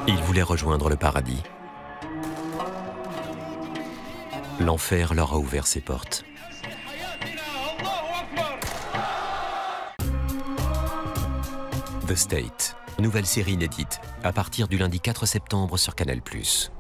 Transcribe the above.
Ils voulaient rejoindre le paradis. L'enfer leur a ouvert ses portes. The State, nouvelle série inédite, à partir du lundi 4 septembre sur Canal+.